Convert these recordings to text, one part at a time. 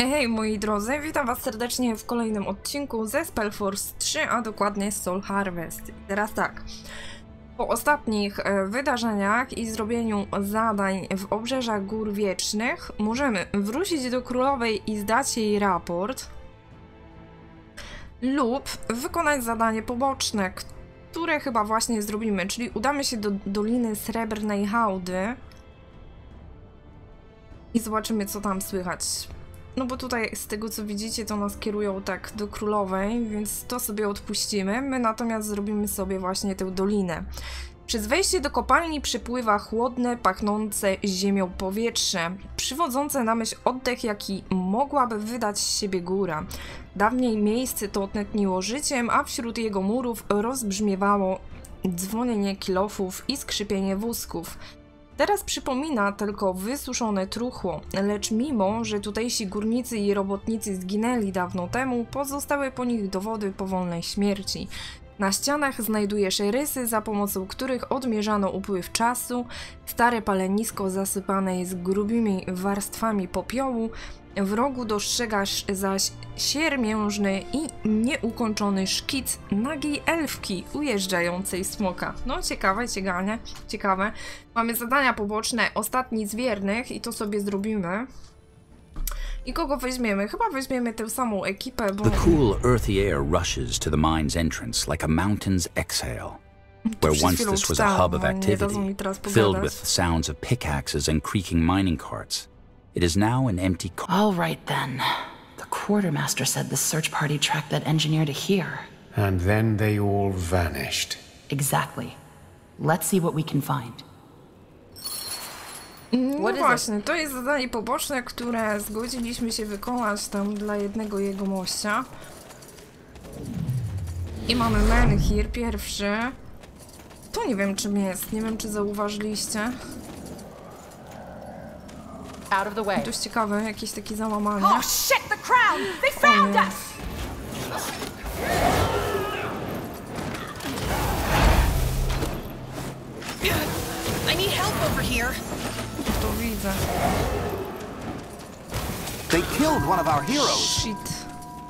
Hej moi drodzy, witam was serdecznie w kolejnym odcinku ze Spellforce 3, a dokładnie Soul Harvest. I teraz tak, po ostatnich wydarzeniach i zrobieniu zadań w Obrzeżach Gór Wiecznych możemy wrócić do Królowej i zdać jej raport lub wykonać zadanie poboczne, które chyba właśnie zrobimy, czyli udamy się do Doliny Srebrnej Hałdy i zobaczymy, co tam słychać. No bo tutaj z tego, co widzicie, to nas kierują tak do Królowej, więc to sobie odpuścimy. My natomiast zrobimy sobie właśnie tę dolinę. Przez wejście do kopalni przypływa chłodne, pachnące ziemią powietrze, przywodzące na myśl oddech, jaki mogłaby wydać z siebie góra. Dawniej miejsce to tętniło życiem, a wśród jego murów rozbrzmiewało dzwonienie kilofów i skrzypienie wózków. Teraz przypomina tylko wysuszone truchło, lecz mimo, że tutejsi górnicy i robotnicy zginęli dawno temu, pozostały po nich dowody powolnej śmierci. Na ścianach znajdujesz rysy, za pomocą których odmierzano upływ czasu, stare palenisko zasypane jest grubymi warstwami popiołu, w rogu dostrzegasz zaś siermiężny i nieukończony szkic nagiej elfki ujeżdżającej smoka. No ciekawe, ciekawe. Mamy zadania poboczne, ostatni z wiernych i to sobie zrobimy. I kogo weźmiemy? Chyba weźmiemy tę samą ekipę, bo... The cool, earthy air rushes to the mine's entrance like a mountain's exhale. Where once this was a hub of activity, filled with sounds of pickaxes and creaking mining carts. It is now an empty... All right then. The quartermaster said the search party tracked that engineer to here. And then they all vanished. Exactly. Let's see what we can find. No właśnie, to jest zadanie poboczne, które zgodziliśmy się wykonać tam dla jednego jego mościa. I mamy menhir pierwszy. To nie wiem czym jest, nie wiem czy zauważyliście. Out of the way. Dość ciekawe, jakieś takie załamanie. Oh shit, the crown! They found us! I need help over here. To widzę. They killed one of our heroes. Shit.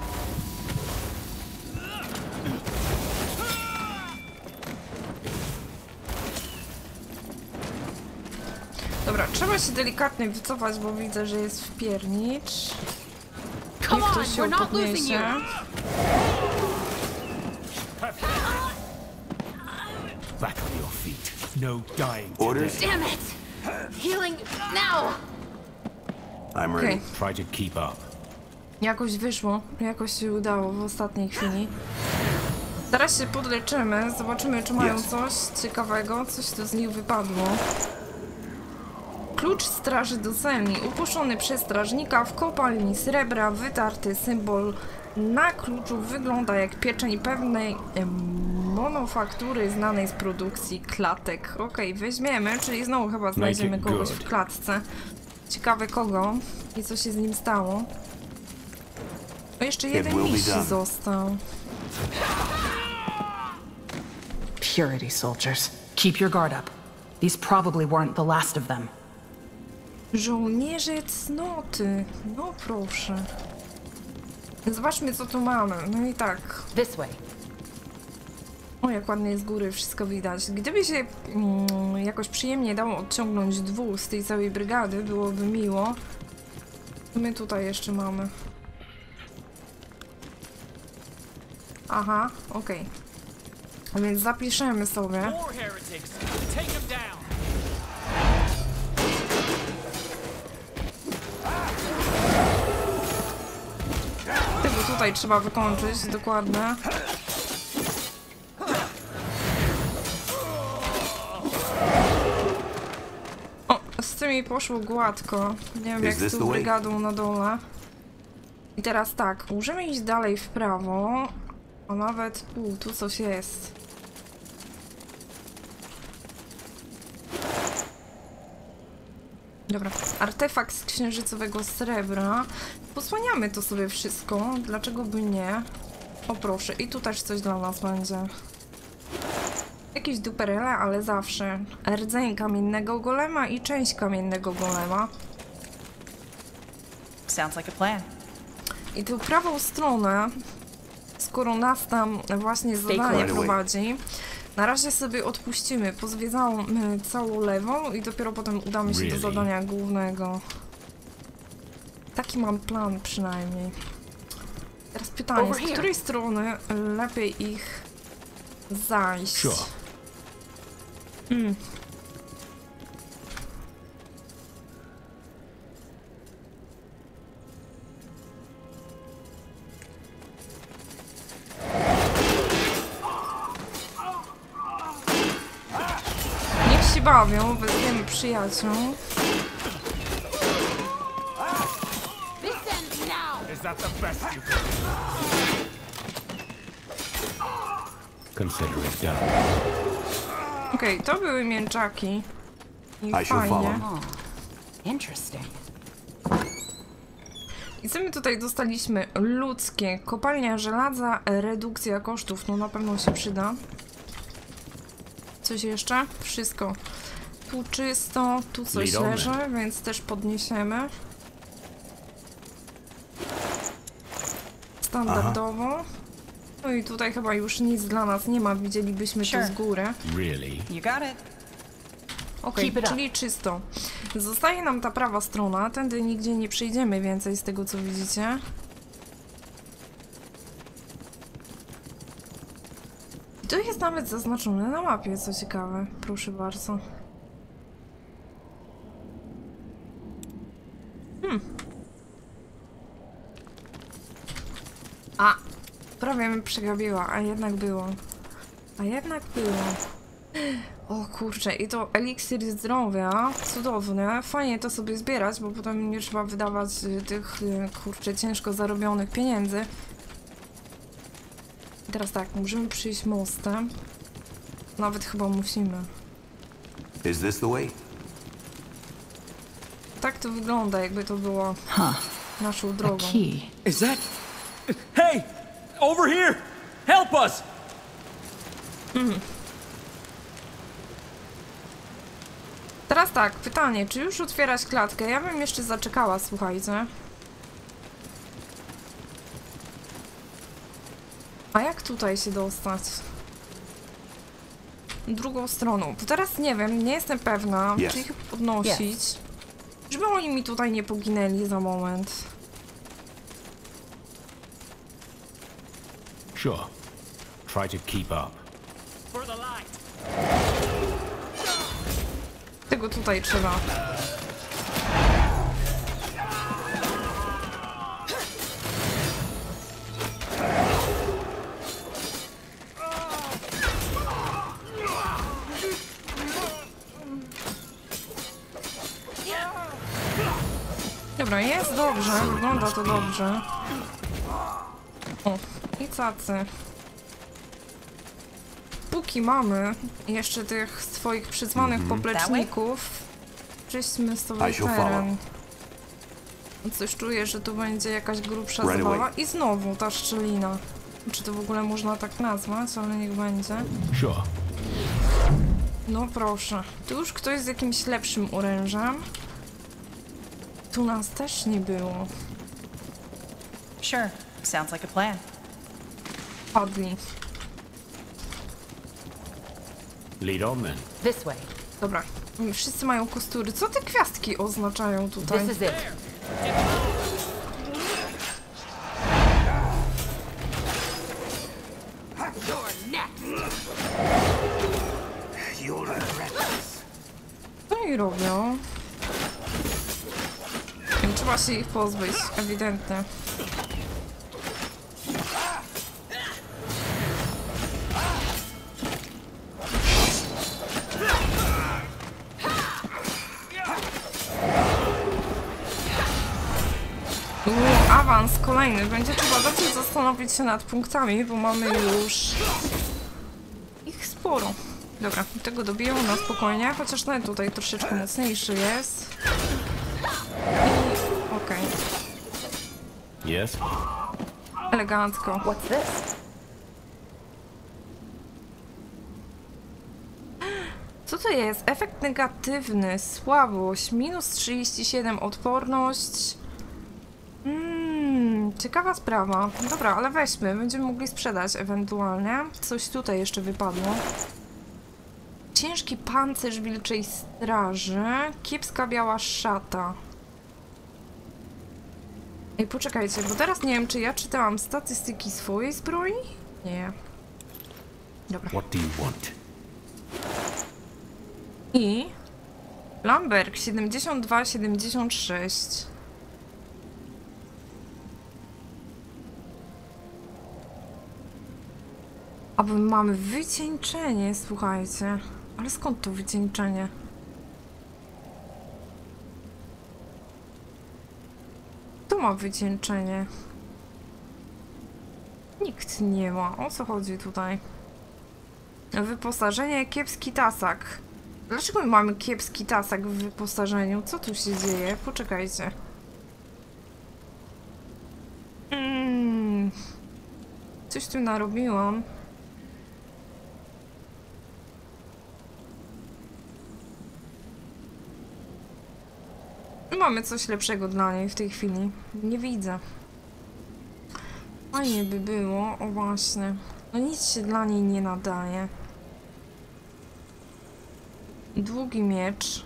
Dobra, trzeba się delikatnie wycofać, bo widzę, że jest wpiernicz. Niech ktoś się podniesie. Back on your feet. No dying. Orders? Damn it! Healing now! I'm ready. Okay. Try to keep up. Jakoś wyszło, jakoś się udało w ostatniej chwili. Teraz się podleczymy, zobaczymy czy mają coś ciekawego, coś tu z nich wypadło. Klucz straży do celni, upuszczony przez strażnika w kopalni srebra, wytarty symbol na kluczu wygląda jak pieczeń pewnej manufaktury znanej z produkcji klatek. Okej, weźmiemy, czyli znowu chyba znajdziemy kogoś w klatce. Ciekawe kogo i co się z nim stało. O, jeszcze jeden miś został. Purity soldiers. Keep your guard up. These probably weren't the last of them. Żołnierze cnoty. No proszę. Zobaczmy co tu mamy. No i tak. This way. O, jak ładnie z góry wszystko widać. Gdyby się jakoś przyjemnie dało odciągnąć dwóch z tej całej brygady, byłoby miło. My tutaj jeszcze mamy. Aha, okej. A więc zapiszemy sobie. Tego tutaj trzeba wykończyć, dokładnie. O, z tymi poszło gładko. Nie wiem jak z tą brygadą na dole. I teraz tak, możemy iść dalej w prawo. A nawet... tu coś jest. Dobra, artefakt z księżycowego srebra. Posłaniamy to sobie wszystko, dlaczego by nie? O proszę, i tu też coś dla nas będzie. Jakieś duperele, ale zawsze. Rdzeń kamiennego golema i część kamiennego golema. Sounds like a plan. I tę prawą stronę, skoro nas tam właśnie zadanie prowadzi, na razie sobie odpuścimy, pozwiedzamy całą lewą i dopiero potem udamy się do zadania głównego. Taki mam plan przynajmniej. Teraz pytanie, z której strony lepiej ich zajść? Niech się bawią, wezwiemy przyjaciół. Okej, to były mięczaki. I fajnie. I co my tutaj dostaliśmy? Ludzkie. Kopalnia żelaza, redukcja kosztów. No na pewno się przyda. Coś jeszcze? Wszystko. Tu czysto, tu coś leży, więc też podniesiemy. Standardowo. No i tutaj chyba już nic dla nas nie ma, widzielibyśmy to z góry. Okej, czyli czysto. Zostaje nam ta prawa strona, tędy nigdzie nie przejdziemy więcej z tego co widzicie. I to jest nawet zaznaczone na mapie, co ciekawe, proszę bardzo. A! Prawie mnie przegapiła, a jednak było. O kurczę, i to eliksir zdrowia, cudowne. Fajnie to sobie zbierać, bo potem nie trzeba wydawać tych, kurczę, ciężko zarobionych pieniędzy. I teraz tak, możemy przyjść mostem. Nawet chyba musimy. Is this the way? Tak to wygląda, jakby to było naszą drogą. Is that... Hey! Over here! Help us! Teraz tak, pytanie, czy już otwierać klatkę? Ja bym jeszcze zaczekała, słuchajcie. A jak tutaj się dostać? Drugą stroną. To teraz nie wiem, nie jestem pewna, czy ich podnosić. Żeby oni mi tutaj nie poginęli za moment. Sure. Try to keep up. Tego tutaj trzeba. Dobra, jest dobrze, wygląda to dobrze. O, i cacy. Póki mamy jeszcze tych swoich przyzwanych popleczników, czyśćmy sobie teren. Coś czuję, że tu będzie jakaś grubsza zabawa. I znowu ta szczelina. Czy to w ogóle można tak nazwać, ale niech będzie. No proszę. Tu już ktoś z jakimś lepszym orężem. Tu nas też nie było. Sure, sounds like a plan. Padli. Lead on then. This way. Dobra, wszyscy mają kostury. Co te gwiazdki oznaczają tutaj? This is it. Co oni robią? Trzeba się ich pozbyć, ewidentnie. Awans kolejny. Będzie trzeba zacząć zastanowić się nad punktami, bo mamy już ich sporo. Dobra, tego dobiję na spokojnie, chociaż ten tutaj troszeczkę mocniejszy jest. Okej. Yes. Elegancko. What's this? Co to jest? Efekt negatywny, słabość, minus 37 odporność. Ciekawa sprawa. Dobra, ale weźmy. Będziemy mogli sprzedać ewentualnie. Coś tutaj jeszcze wypadło. Ciężki pancerz wilczej straży. Kiepska biała szata. Ej, poczekajcie, bo teraz nie wiem, czy ja czytałam statystyki swojej zbroi? Nie. Dobra. What do you want? I... Lamberg 72-76. A bo mamy wycieńczenie, słuchajcie. Ale skąd to wycieńczenie? Tu ma wycieńczenie. Nikt nie ma. O co chodzi tutaj? Wyposażenie, kiepski tasak. Dlaczego my mamy kiepski tasak w wyposażeniu? Co tu się dzieje? Poczekajcie. Coś tu narobiłam. Mamy coś lepszego dla niej w tej chwili. Nie widzę. Fajnie by było. O właśnie. No nic się dla niej nie nadaje. Długi miecz.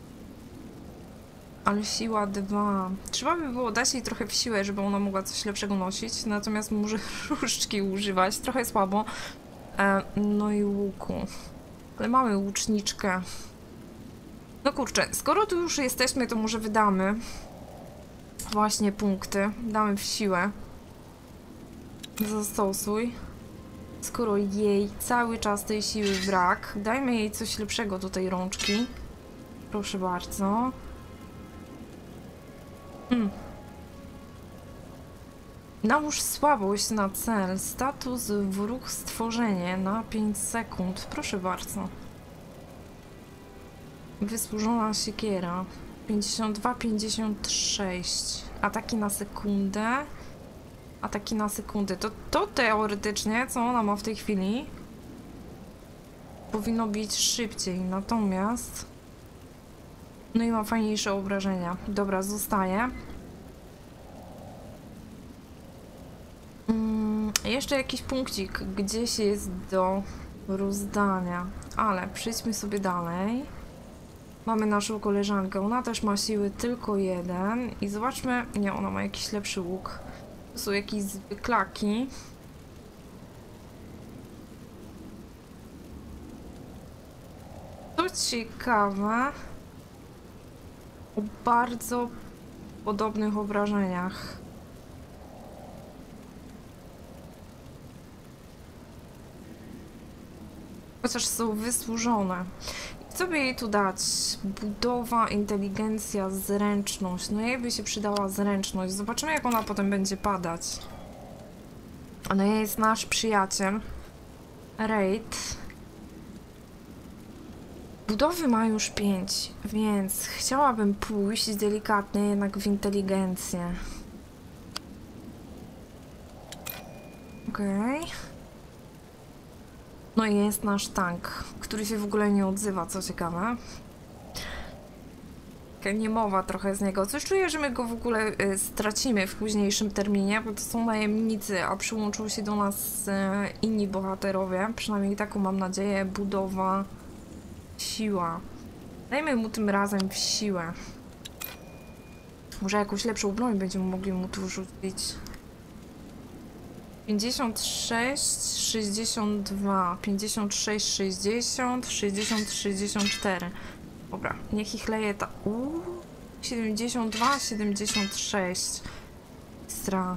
Ale siła 2. Trzeba by było dać jej trochę w siłę, żeby ona mogła coś lepszego nosić. Natomiast może różdżki używać. Trochę słabo. No i łuku. Ale mamy łuczniczkę. No kurczę, skoro tu już jesteśmy, to może wydamy właśnie punkty. Damy w siłę. Zastosuj. Skoro jej cały czas tej siły brak, dajmy jej coś lepszego do tej rączki. Proszę bardzo. Nałóż słabość na cel. Status wróg stworzenie na 5 sekund. Proszę bardzo. Wysłużona siekiera. 52-56. Ataki na sekundę. Ataki na sekundę. To teoretycznie, co ona ma w tej chwili, powinno być szybciej. Natomiast... No i ma fajniejsze obrażenia. Dobra, zostaje. Jeszcze jakiś punkcik gdzieś jest do rozdania. Ale przejdźmy sobie dalej. Mamy naszą koleżankę. Ona też ma siły tylko 1. I zobaczmy... Nie, ona ma jakiś lepszy łuk. To są jakieś zwyklaki. Co ciekawe, o bardzo podobnych obrażeniach. Chociaż są wysłużone. Co by jej tu dać? Budowa, inteligencja, zręczność. No jej by się przydała zręczność. Zobaczymy, jak ona potem będzie padać. Ona jest nasz przyjaciel. Raid. Budowy ma już 5, więc chciałabym pójść delikatnie jednak w inteligencję. Okej. No i jest nasz tank, który się w ogóle nie odzywa, co ciekawe. Niemowa trochę z niego. Coś czuję, że my go w ogóle stracimy w późniejszym terminie, bo to są najemnicy, a przyłączą się do nas inni bohaterowie. Przynajmniej taką mam nadzieję. Budowa, siła. Dajmy mu tym razem w siłę. Może jakąś lepszą broń będziemy mogli mu tu rzucić. 56, 62, 56, 60, 60, 64. Dobra, niech ich leje ta... 72, 76. Ekstra.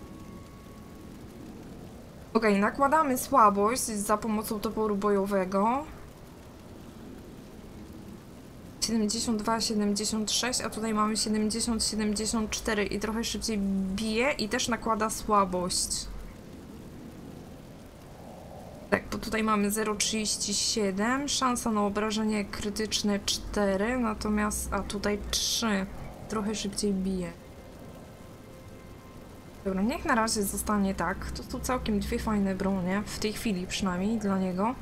Okej, nakładamy słabość za pomocą toporu bojowego. 72, 76, a tutaj mamy 70, 74 i trochę szybciej bije i też nakłada słabość. Tak, bo tutaj mamy 0,37, szansa na obrażenie krytyczne 4, natomiast, a tutaj 3, trochę szybciej bije. Dobra, niech na razie zostanie tak, to są całkiem dwie fajne bronie, w tej chwili przynajmniej dla niego.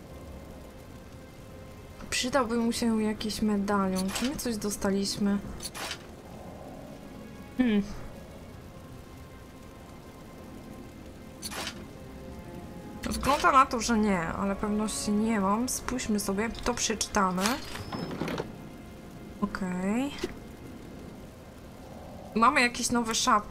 Przydałby mu się jakiś medalion, czy my coś dostaliśmy? Wygląda na to, że nie, ale pewności nie mam. Spójrzmy sobie, to przeczytamy. Okej. Mamy jakieś nowe szaty.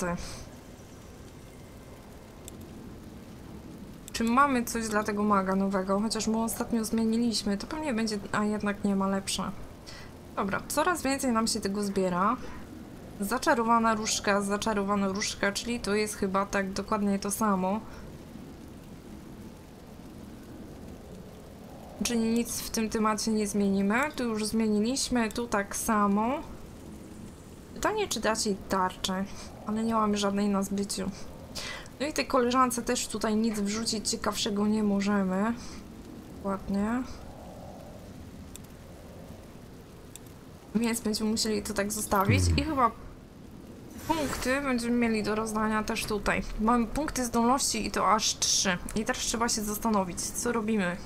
Czy mamy coś dla tego maga nowego? Chociaż my ostatnio zmieniliśmy, to pewnie będzie, a jednak nie ma lepsze. Dobra, coraz więcej nam się tego zbiera. Zaczarowana różdżka, czyli to jest chyba tak dokładnie to samo. Czyli nic w tym temacie nie zmienimy. Tu już zmieniliśmy, tu tak samo. Pytanie, czy dać jej tarczę, ale nie mamy żadnej na zbyciu. No i tej koleżance też tutaj nic wrzucić ciekawszego nie możemy. Ładnie. Więc będziemy musieli to tak zostawić i chyba punkty będziemy mieli do rozdania też tutaj. Mamy punkty zdolności i to aż 3. I teraz trzeba się zastanowić, co robimy.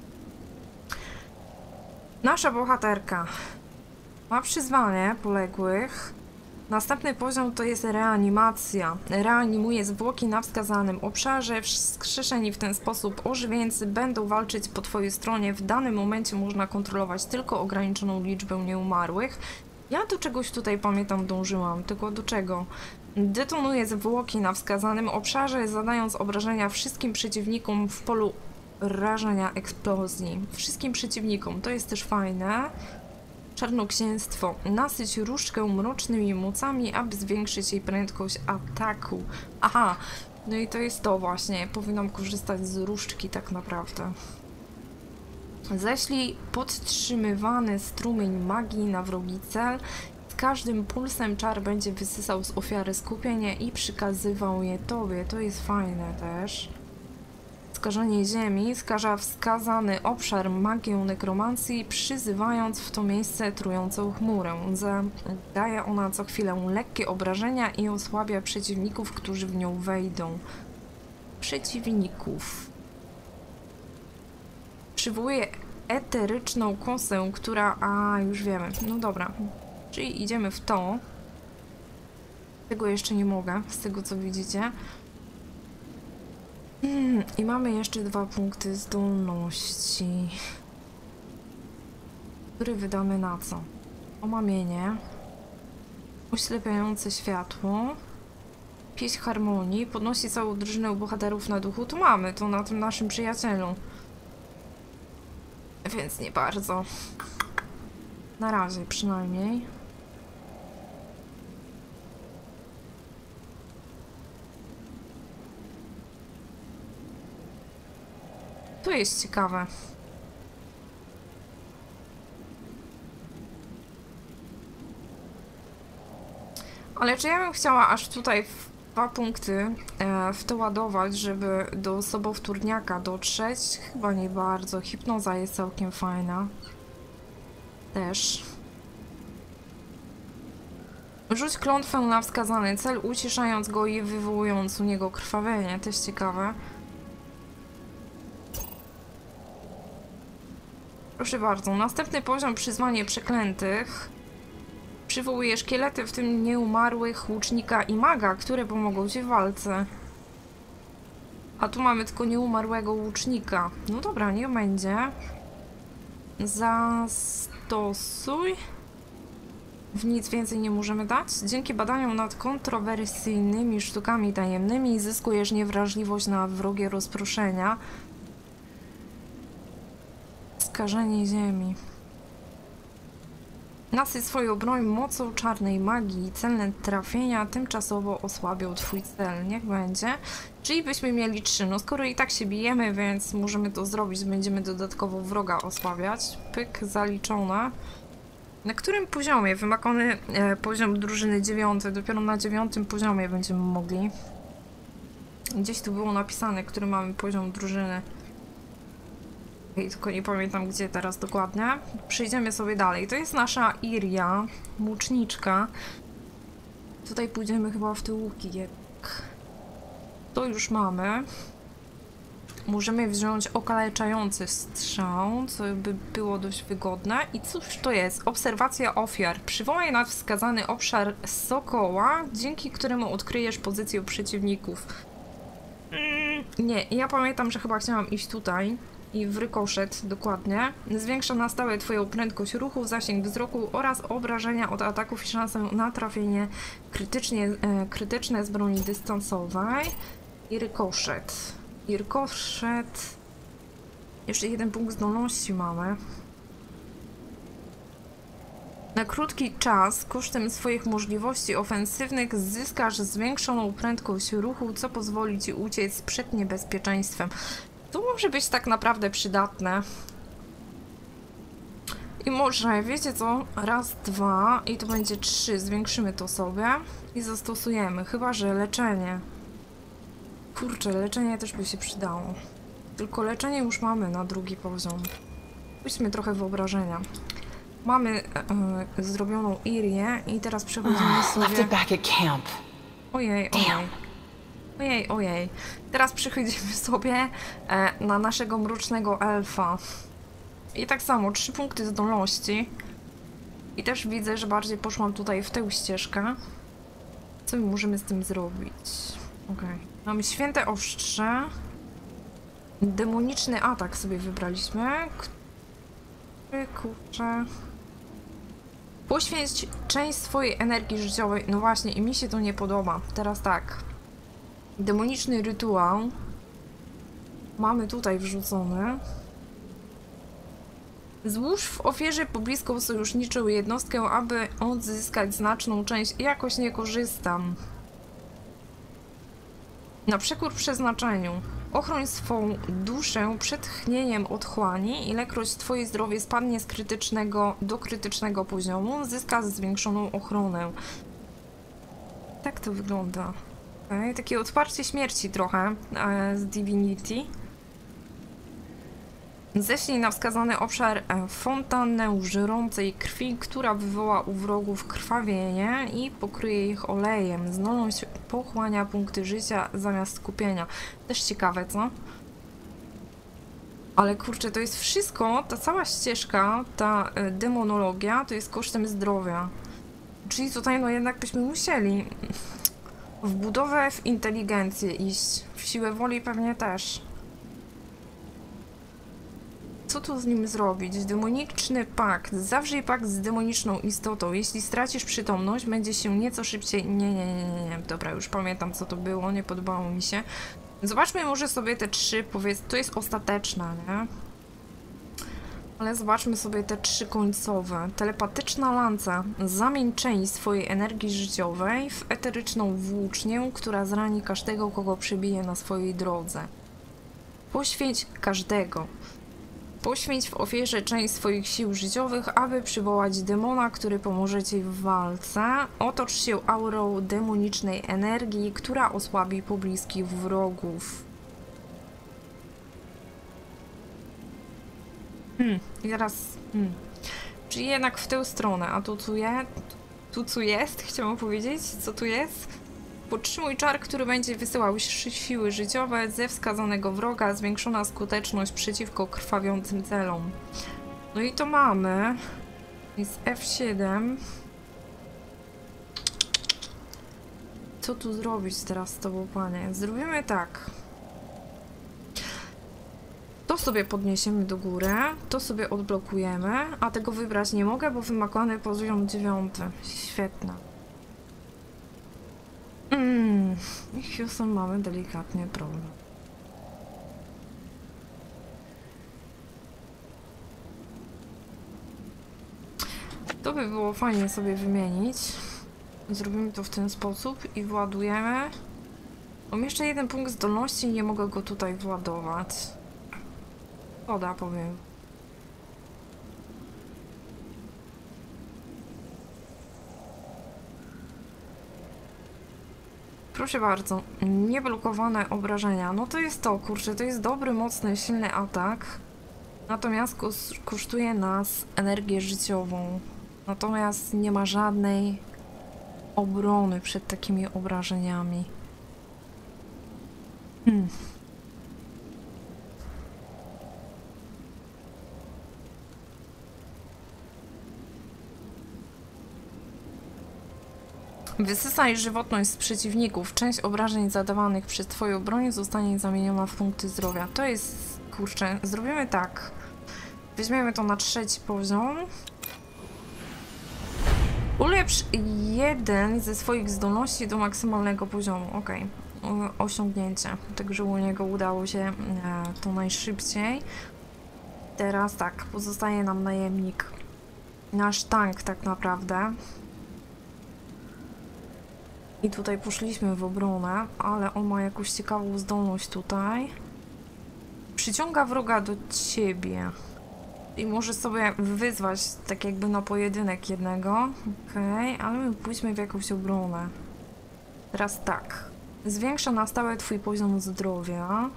Nasza bohaterka ma przyzwanie poległych. Następny poziom to jest reanimacja. Reanimuje zwłoki na wskazanym obszarze. Wskrzeszeni w ten sposób ożywieńcy będą walczyć po twojej stronie. W danym momencie można kontrolować tylko ograniczoną liczbę nieumarłych. Ja do czegoś tutaj, pamiętam, dążyłam. Tylko do czego? Detonuje zwłoki na wskazanym obszarze, zadając obrażenia wszystkim przeciwnikom w polu rażenia eksplozji. Wszystkim przeciwnikom. To jest też fajne. Czarnoksięstwo. Nasyć różdżkę mrocznymi mocami, aby zwiększyć jej prędkość ataku. Aha, no i to jest to właśnie. Powinnam korzystać z różdżki tak naprawdę. Ześlij podtrzymywany strumień magii na wrogi cel. Z każdym pulsem czar będzie wysysał z ofiary skupienie i przekazywał je tobie. To jest fajne też. Skażenie ziemi skaża wskazany obszar magią nekromancji, przyzywając w to miejsce trującą chmurę. Daje ona co chwilę lekkie obrażenia i osłabia przeciwników, którzy w nią wejdą. Przeciwników. Przywołuje eteryczną kosę, która... A, już wiemy. No dobra. Czyli idziemy w to. Tego jeszcze nie mogę, z tego co widzicie. I mamy jeszcze 2 punkty zdolności, które wydamy na co? Omamienie, oślepiające światło, pieśń harmonii, podnosi całą drużynę bohaterów na duchu. Tu mamy to na tym naszym przyjacielu. Więc nie bardzo. Na razie przynajmniej. To jest ciekawe. Ale czy ja bym chciała aż tutaj 2 punkty w to ładować, żeby do sobowtórniaka dotrzeć? Chyba nie bardzo. Hipnoza jest całkiem fajna. Też. Rzuć klątwę na wskazany cel, uciszając go i wywołując u niego krwawienie. Też ciekawe. Proszę bardzo, następny poziom, przyzwanie przeklętych. Przywołuje szkielety, w tym nieumarłych, łucznika i maga, które pomogą ci w walce. A tu mamy tylko nieumarłego łucznika. No dobra, niech będzie. Zastosuj. W nic więcej nie możemy dać. Dzięki badaniom nad kontrowersyjnymi sztukami tajemnymi zyskujesz niewrażliwość na wrogie rozproszenia. Skażenie ziemi. Nasyć swoją broń mocą czarnej magii i celne trafienia tymczasowo osłabią twój cel. Niech będzie. Czyli byśmy mieli 3. No skoro i tak się bijemy, więc możemy to zrobić. Będziemy dodatkowo wroga osłabiać. Pyk, zaliczone. Na którym poziomie? Wymagany poziom drużyny 9. Dopiero na 9. poziomie będziemy mogli. Gdzieś tu było napisane, który mamy poziom drużyny. Tylko nie pamiętam gdzie teraz dokładnie. Przejdziemy sobie dalej. To jest nasza Iria, łuczniczka. Tutaj pójdziemy chyba w te łuki. To już mamy. Możemy wziąć okaleczający strzał, co by było dość wygodne. I cóż to jest? Obserwacja ofiar. Przywołaj nad wskazany obszar sokoła, dzięki któremu odkryjesz pozycję przeciwników. Nie, ja pamiętam, że chyba chciałam iść tutaj i w rykoszet, dokładnie. Zwiększa na stałe twoją prędkość ruchu, zasięg wzroku oraz obrażenia od ataków i szansę na trafienie krytyczne z broni dystansowej. I rykoszet. I rykoszet. Jeszcze jeden punkt zdolności mamy. Na krótki czas, kosztem swoich możliwości ofensywnych, zyskasz zwiększoną prędkość ruchu, co pozwoli ci uciec przed niebezpieczeństwem. To może być tak naprawdę przydatne. I może, wiecie co? Raz, dwa i to będzie 3. Zwiększymy to sobie i zastosujemy. Chyba że leczenie. Kurczę, leczenie też by się przydało. Tylko leczenie już mamy na drugi poziom. Pójdźmy trochę wyobrażenia. Mamy zrobioną Irię i teraz przechodzimy sobie... Ojej, ojej. Ojej, ojej. Teraz przechodzimy sobie na naszego mrocznego elfa. I tak samo, 3 punkty zdolności. I też widzę, że bardziej poszłam tutaj w tę ścieżkę. Co my możemy z tym zrobić? Okej. Mamy święte ostrze. Demoniczny atak sobie wybraliśmy. Kurczę. Poświęć część swojej energii życiowej. No właśnie, i mi się to nie podoba. Teraz tak. Demoniczny rytuał. Mamy tutaj wrzucony. Złóż w ofierze pobliską sojuszniczą jednostkę, aby odzyskać znaczną część. Jakoś nie korzystam. Na przekór przeznaczeniu. Ochroń swą duszę przed tchnieniem otchłani. Ilekroć twoje zdrowie spadnie z krytycznego do krytycznego poziomu, zyska zwiększoną ochronę. Tak to wygląda. Okay. Takie odparcie śmierci trochę z Divinity. Ześlij na wskazany obszar fontannę żyrącej krwi, która wywoła u wrogów krwawienie i pokryje ich olejem. Zdolność pochłania punkty życia zamiast skupienia. Też ciekawe, co? Ale kurczę, to jest wszystko, ta cała ścieżka, ta demonologia, to jest kosztem zdrowia. Czyli tutaj no jednak byśmy musieli w budowę, w inteligencję iść. W siłę woli pewnie też. Co tu z nim zrobić? Demoniczny pakt. Zawrzyj pakt z demoniczną istotą. Jeśli stracisz przytomność, będzie się nieco szybciej... Nie. Dobra, już pamiętam, co to było. Nie podobało mi się. Zobaczmy może sobie te 3, powiedz... To jest ostateczna, nie? Ale zobaczmy sobie te 3 końcowe. Telepatyczna lanca. Zamień część swojej energii życiowej w eteryczną włócznię, która zrani każdego, kogo przebije na swojej drodze. Poświęć każdego. Poświęć w ofierze część swoich sił życiowych, aby przywołać demona, który pomoże ci w walce. Otocz się aurą demonicznej energii, która osłabi pobliskich wrogów. I teraz... Czyli jednak w tę stronę, a tu co jest? Chciałam powiedzieć, co tu jest? Podtrzymuj czar, który będzie wysyłał siły życiowe ze wskazanego wroga, zwiększona skuteczność przeciwko krwawiącym celom. No i to mamy. Jest F7. Co tu zrobić teraz z tobą, panie? Zrobimy tak. To sobie podniesiemy do góry, to sobie odblokujemy, a tego wybrać nie mogę, bo wymagany poziom 9. Świetne. I Houston mamy delikatnie problem. To by było fajnie sobie wymienić. Zrobimy to w ten sposób i władujemy. Mam jeszcze jeden punkt zdolności i nie mogę go tutaj władować. Szkoda, powiem. Proszę bardzo, nieblokowane obrażenia. No to jest to, kurczę, to jest dobry, mocny, silny atak. Natomiast kosztuje nas energię życiową. Natomiast nie ma żadnej obrony przed takimi obrażeniami. Wysysaj żywotność z przeciwników. Część obrażeń zadawanych przez twoją broń zostanie zamieniona w punkty zdrowia. To jest... kurczę, zrobimy tak. Weźmiemy to na 3. poziom. Ulepsz jeden ze swoich zdolności do maksymalnego poziomu. Ok. Osiągnięcie. Także u niego udało się to najszybciej. Teraz tak, pozostaje nam najemnik. Nasz tank tak naprawdę. I tutaj poszliśmy w obronę, ale on ma jakąś ciekawą zdolność tutaj. Przyciąga wroga do ciebie. I może sobie wyzwać tak jakby na pojedynek jednego. Okej, ale my pójdźmy w jakąś obronę. Teraz tak. Zwiększa na stałe twój poziom zdrowia.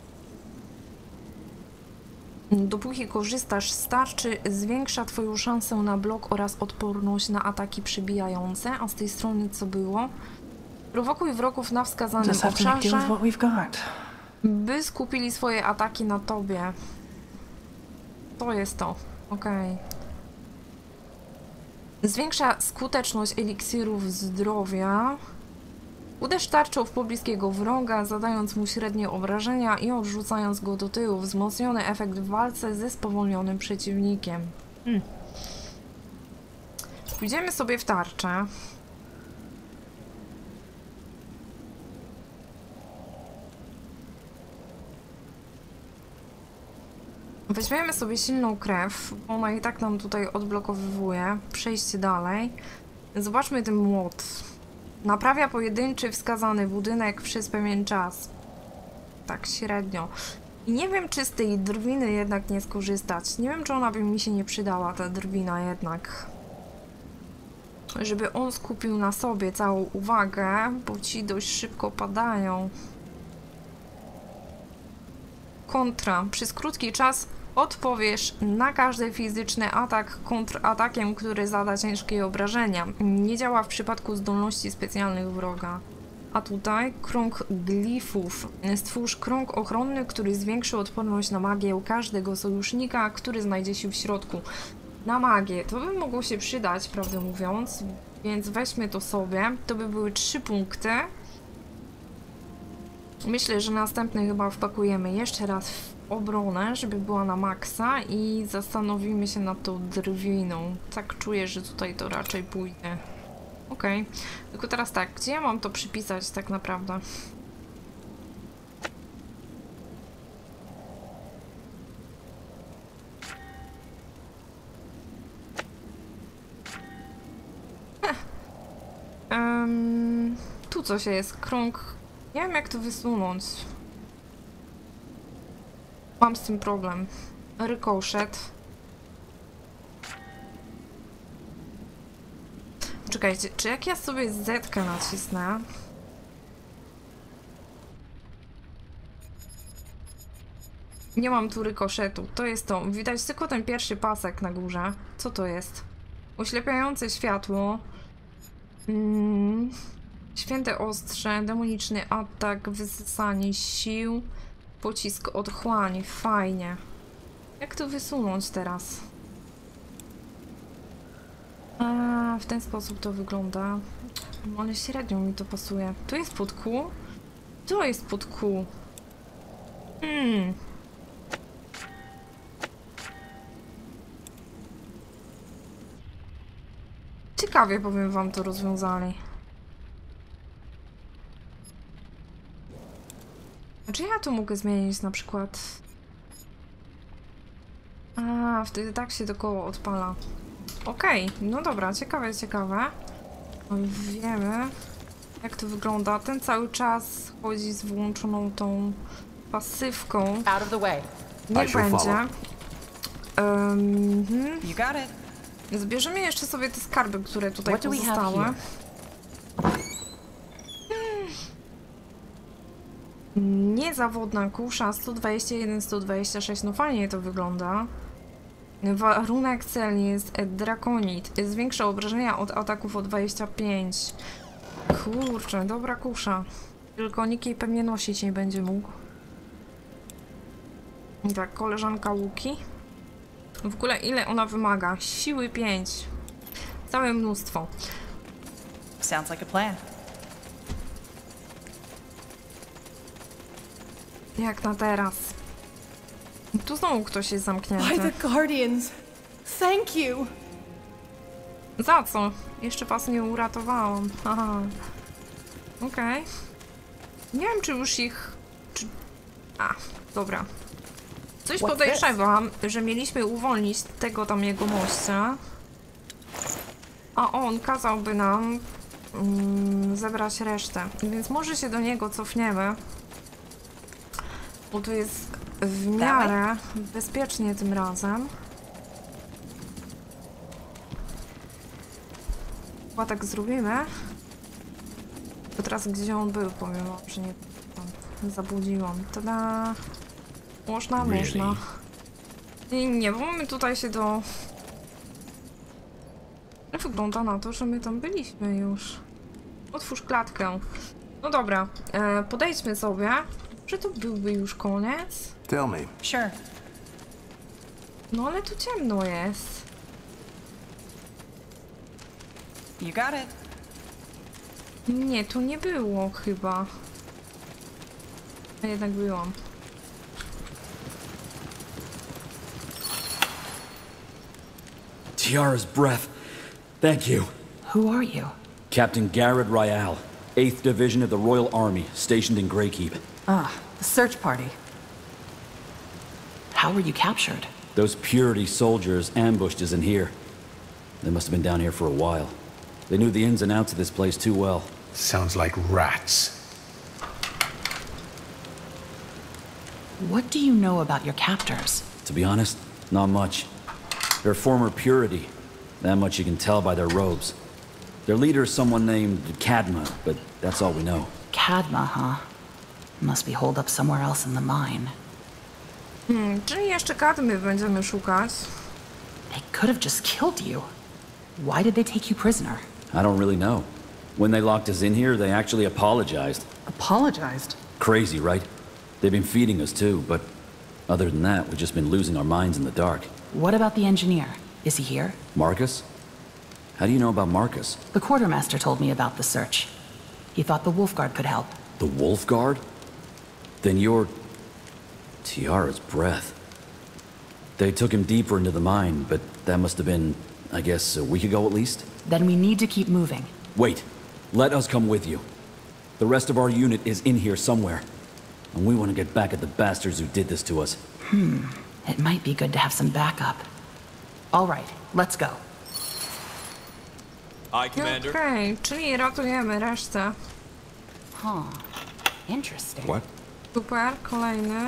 Dopóki korzystasz z tarczy, zwiększa twoją szansę na blok oraz odporność na ataki przebijające. A z tej strony co było? Prowokuj wrogów na wskazanym obszarze, by skupili swoje ataki na tobie. To jest to. Okej. Zwiększa skuteczność eliksirów zdrowia. Uderz tarczą w pobliskiego wroga, zadając mu średnie obrażenia i odrzucając go do tyłu. Wzmocniony efekt w walce ze spowolnionym przeciwnikiem. Pójdziemy sobie w tarczę. Weźmiemy sobie silną krew, bo ona i tak nam tutaj odblokowywuje. Przejście dalej. Zobaczmy ten młot. Naprawia pojedynczy wskazany budynek przez pewien czas. Tak średnio. I nie wiem, czy z tej drwiny jednak nie skorzystać. Nie wiem, czy ona by mi się nie przydała, ta drwina jednak. Żeby on skupił na sobie całą uwagę, bo ci dość szybko padają. Kontra. Przez krótki czas odpowiesz na każdy fizyczny atak kontratakiem, który zada ciężkie obrażenia. Nie działa w przypadku zdolności specjalnych wroga. A tutaj krąg glifów. Stwórz krąg ochronny, który zwiększy odporność na magię każdego sojusznika, który znajdzie się w środku. Na magię. To by mogło się przydać, prawdę mówiąc. Więc weźmy to sobie. To by były 3 punkty. Myślę, że następny chyba wpakujemy jeszcze raz w obronę, żeby była na maksa i zastanowimy się nad tą drwiną. Tak czuję, że tutaj to raczej pójdzie. Okej. Tylko teraz tak, gdzie ja mam to przypisać tak naprawdę? Tu coś jest, krąg. Nie wiem, jak to wysunąć. Mam z tym problem. Rykoszet. Czekajcie, czy jak ja sobie Z-kę nacisnę? Nie mam tu rykoszetu. To jest to. Widać tylko ten pierwszy pasek na górze. Co to jest? Oślepiające światło. Święte ostrze, demoniczny atak, wysysanie sił, pocisk otchłani. Fajnie. Jak to wysunąć teraz? A, w ten sposób to wygląda. Ale średnio mi to pasuje. Tu jest pod Q? Tu jest pod Q. Ciekawie, powiem wam, to rozwiązali. Czy ja tu mogę zmienić na przykład? A, wtedy tak się to koło odpala. Okej, no dobra, ciekawe, ciekawe. Wiemy, jak to wygląda. Ten cały czas chodzi z włączoną tą pasywką. Niech będzie. Zbierzemy jeszcze sobie te skarby, które tutaj pozostały. Niezawodna kusza 121, 126. No fajnie to wygląda. Warunek celny jest drakonit. Zwiększa obrażenia od ataków o 25. Kurczę, dobra kusza. Tylko nikt jej pewnie nosić nie będzie mógł. I tak, koleżanka łuki. W ogóle ile ona wymaga? Siły 5. Całe mnóstwo. Sounds like a plan. Jak na teraz. Tu znowu ktoś jest By zamknięty. the Guardians. Thank you. Za co? Jeszcze was nie uratowałam. Haha. Okej. Nie wiem, czy już ich... Czy... A, dobra. Coś podejrzewam, że mieliśmy uwolnić tego tam jego mościa. A on kazałby nam zebrać resztę. Więc może się do niego cofniemy. Bo tu jest w miarę bezpiecznie tym razem. Chyba tak zrobimy. Bo teraz gdzie on był, powiem wam, że nie zabudziłam. Tada! Można, można. I nie, bo mamy tutaj się do... Wygląda na to, że my tam byliśmy już. Otwórz klatkę. No dobra, podejdźmy sobie. Czy to byłby już koniec? Tell me. Sure. No ale tu ciemno jest. You got it. Nie, tu nie było chyba. A jednak byłam. Tiara's breath. Thank you. Who are you? Captain Garrett Ryal, 8th Division of the Royal Army, stationed in Greykeep. Ah, the search party. How were you captured? Those Purity soldiers ambushed us in here. They must have been down here for a while. They knew the ins and outs of this place too well. Sounds like rats. What do you know about your captors? To be honest, not much. They're former Purity. That much you can tell by their robes. Their leader is someone named Kadma, but that's all we know. Kadma, huh? Must be holed up somewhere else in the mine. Czyli jeszcze Kadmy będziemy szukać. They could have just killed you. Why did they take you prisoner? I don't really know. When they locked us in here, they actually apologized. Apologized? Crazy, right? They've been feeding us too, but other than that, we've just been losing our minds in the dark. What about the engineer? Is he here? Marcus? How do you know about Marcus? The quartermaster told me about the search. He thought the Wolfguard could help. The Wolf Guard? Then you're... Tiara's breath. They took him deeper into the mine, but that must have been, I guess, a week ago at least? Then we need to keep moving. Wait. Let us come with you. The rest of our unit is in here somewhere. And we want to get back at the bastards who did this to us. It might be good to have some backup. All right, let's go. Aye, Commander. Okej, czyli ratujemy resztę. Huh. Interesting. What? Super, kolejny.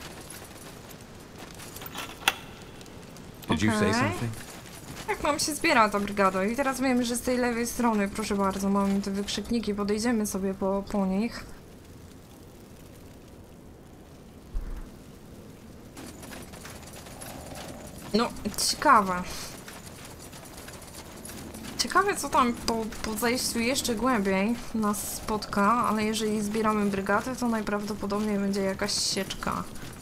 Did you say Okay. something? Jak nam się zbiera ta brygada? I teraz wiemy, że z tej lewej strony, proszę bardzo, mamy te wykrzykniki, podejdziemy sobie po nich. No, ciekawe. Ciekawe, co tam po zejściu jeszcze głębiej nas spotka, ale jeżeli zbieramy brygadę, to najprawdopodobniej będzie jakaś sieczka.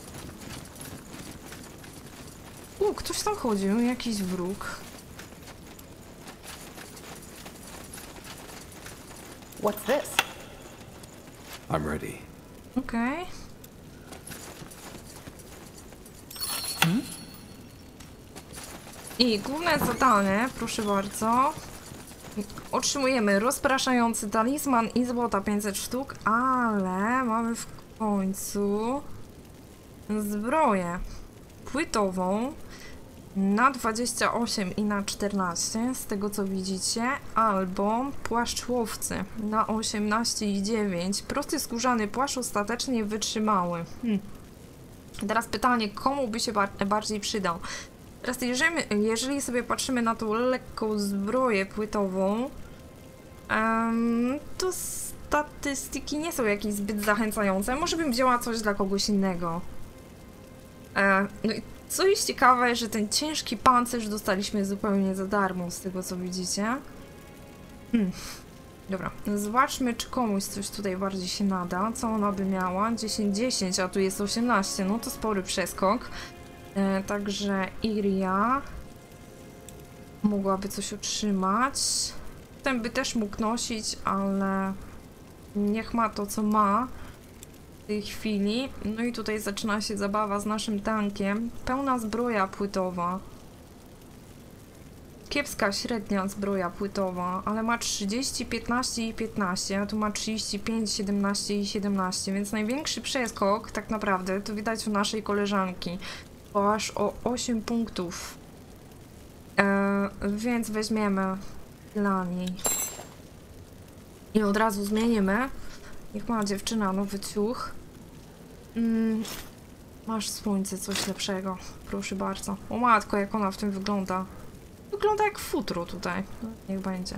Ktoś tam chodził, jakiś wróg. What's this? I'm ready. Okej. I główne zadanie, proszę bardzo. Otrzymujemy rozpraszający talizman i złota 500 sztuk, ale mamy w końcu zbroję płytową na 28 i na 14, z tego co widzicie, albo płaszcz łowcy na 18 i 9. Prosty skórzany płaszcz ostatecznie wytrzymały. Teraz pytanie, komu by się bardziej przydał? Teraz jeżeli sobie patrzymy na tą lekką zbroję płytową, to statystyki nie są jakieś zbyt zachęcające. Może bym wzięła coś dla kogoś innego. No i co jest ciekawe, że ten ciężki pancerz dostaliśmy zupełnie za darmo, z tego co widzicie. Dobra, zobaczmy, czy komuś coś tutaj bardziej się nada. Co ona by miała? 10, a tu jest 18, no to spory przeskok. Także Iria mogłaby coś otrzymać. Ten by też mógł nosić, ale niech ma to, co ma w tej chwili. No i tutaj zaczyna się zabawa z naszym tankiem. Pełna zbroja płytowa. Kiepska, średnia zbroja płytowa, ale ma 30, 15 i 15, a tu ma 35, 17 i 17, więc największy przeskok tak naprawdę to widać u naszej koleżanki, bo aż o 8 punktów. Więc weźmiemy dla niej i od razu zmienimy. Niech ma dziewczyna nowy ciuch. Masz słońce, coś lepszego, proszę bardzo. O matko, jak ona w tym wygląda. Wygląda jak futro tutaj. No, niech będzie.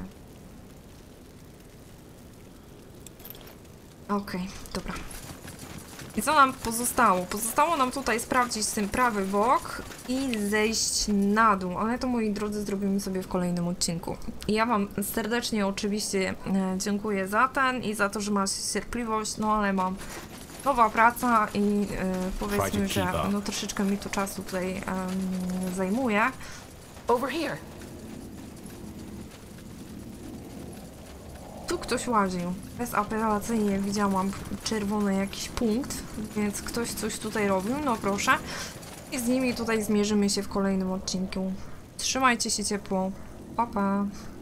Okej, dobra. I co nam pozostało? Pozostało nam tutaj sprawdzić ten prawy bok i zejść na dół, ale to, moi drodzy, zrobimy sobie w kolejnym odcinku. I ja wam serdecznie oczywiście dziękuję za ten i za to, że macie cierpliwość, no ale mam nowa praca i powiedzmy, że no troszeczkę mi to czasu tutaj zajmuje. Over here. Tu ktoś łaził. Bezapelacyjnie widziałam czerwony jakiś punkt, więc ktoś coś tutaj robił, no proszę. I z nimi tutaj zmierzymy się w kolejnym odcinku. Trzymajcie się ciepło. Pa, pa.